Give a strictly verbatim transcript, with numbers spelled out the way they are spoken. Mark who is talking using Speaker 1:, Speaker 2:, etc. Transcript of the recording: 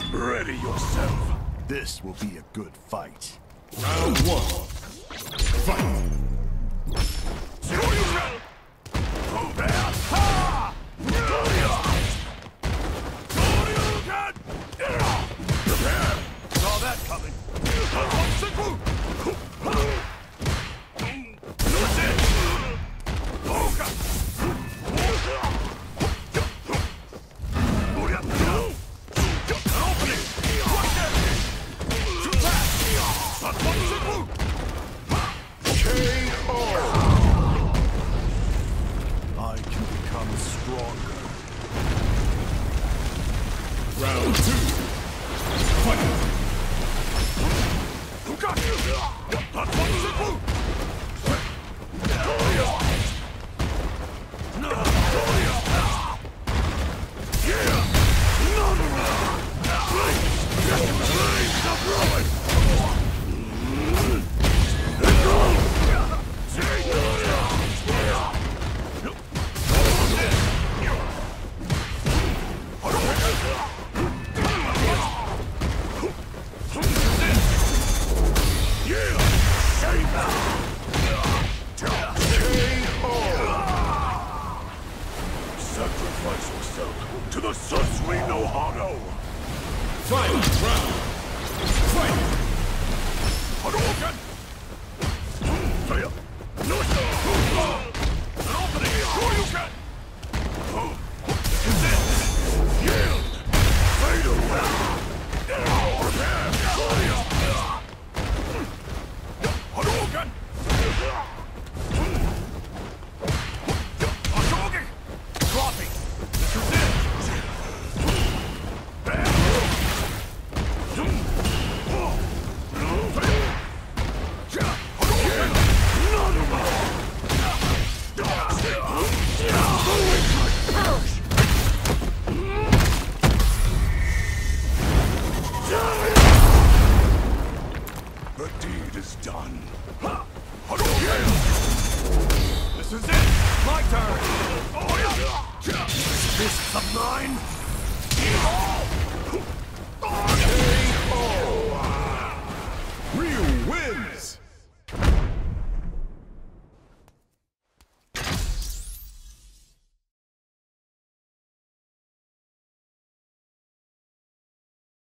Speaker 1: Ready yourself.
Speaker 2: This will be a good fight.
Speaker 1: Round one. Fight. Saw that coming.
Speaker 2: I can become stronger.
Speaker 1: Round two. Fight. Sacrifice yourself to the suns we know how to. Final round. Fight. Hadouken. Fire. No. An opening. Hadouken. This is it. Yield. Taito. Prepare. Hadouken. Dropping! This is it! The deed is done. This is it! My turn! Fists of mine! K O! Ryu wins!